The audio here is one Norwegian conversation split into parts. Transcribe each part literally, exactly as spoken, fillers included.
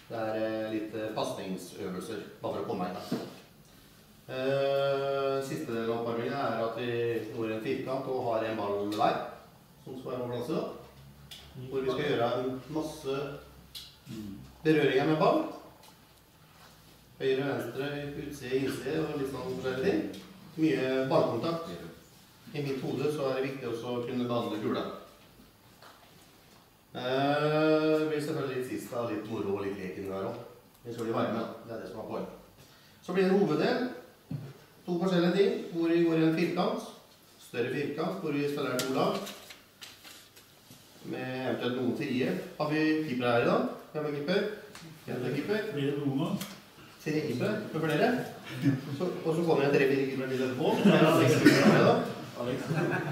Det er litt pasningsøvelser, bare for å komme meg inn. Uh, siste del av oppvarmingen er at vi når en firkant og har en ball hver, som skal være på plass i dag. Hvor vi skal gjøre en masse berøringer med ball. Høyre, venstre, utside, innside og litt sånn forskjellige ting. Mye ballkontakt. I mitt hode så er det viktig også å kunne behandle kula. Uh, det blir selvfølgelig litt sist da, litt moro og litt lek inni der også. Vi skal bli varme, det er det som er poeng. Så blir det en hoveddel. To forskjellige ting, hvor vi går i en firkant. Større firkant, hvor vi spiller to lag. Med eventuelt noen frie. Har vi keeper her i dag? Hvem er keeper? Hvem er keeper? Blir det noen da? Tre keeper, for flere. Så, og så kommer jeg en tre-fire keeper til etterpå. Så er det Alex keeper her i dag. Alex.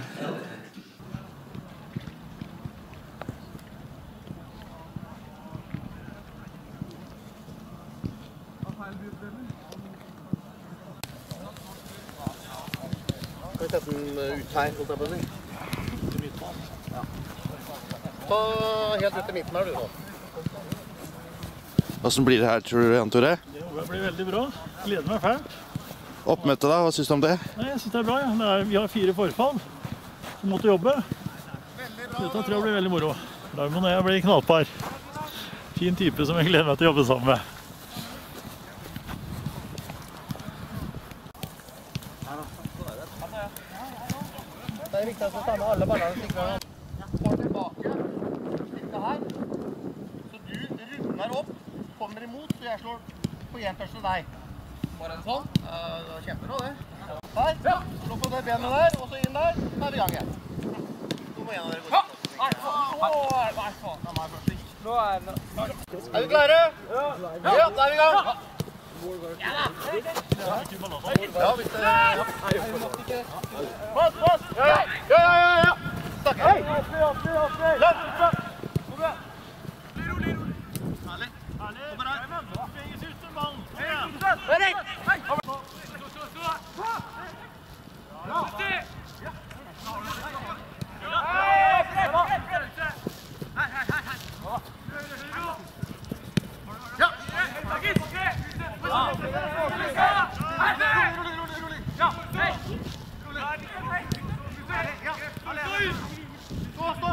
Skal vi sette den ut her, holdt jeg på å si? Ja. Ta helt ut til midten her, du nå. Hvordan blir det her, tror du, Jan Tore? Det blir veldig bra. Gleder meg fælt. Oppmøte da, hva synes du om det? Nei, jeg synes det er bra. Ja. Det er, vi har fire forfall som måtte jobbe. Dette tror jeg blir veldig moro. Raymond og jeg blir knallpar. Fin type som jeg gleder meg til å jobbe sammen med. Det er viktig at du tar med alle ballene sikre. Får tilbake, sitte her. Så du runder opp, kommer imot, så jeg slår på en først til deg. Bare en sånn. Uh, det var kjempebra det. Her, slå på det benet der, og så inn der. Da er vi i gang igjen. Nå må en av dere gå ut. Nei, nei, faen. Nå er det Nå er det. Er vi klare? Ja. Ja, da er vi i gang. Ja da! Ja, hvis det... Ja. Pass, pass! Ja, ja, ja, ja, ja! Snakker! Hei! Løp! Kom igjen! Rolig, rolig! Herlig! Herlig! Kommer her! Beges ut som mann! Kom igjen! Erik! Hei! Stå, stå, stå! Ja! Hei! Hei, hei, hei! Ja! Ja, hei! Stå, stå!